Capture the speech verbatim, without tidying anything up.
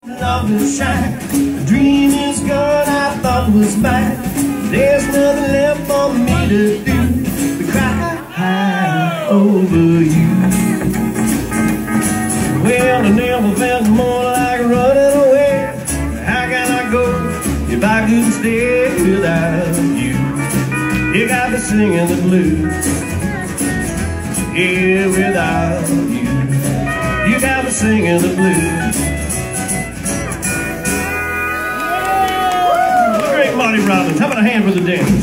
Love will shine. The dream is gone, I thought was mine. There's nothing left for me to do but cry over you. Well, I never felt more like running away. How can I go if I couldn't stay without you? You got me singing the blues, yeah, without you. You got me singing the blues. Great Marty Robbins. How about a hand for the dance?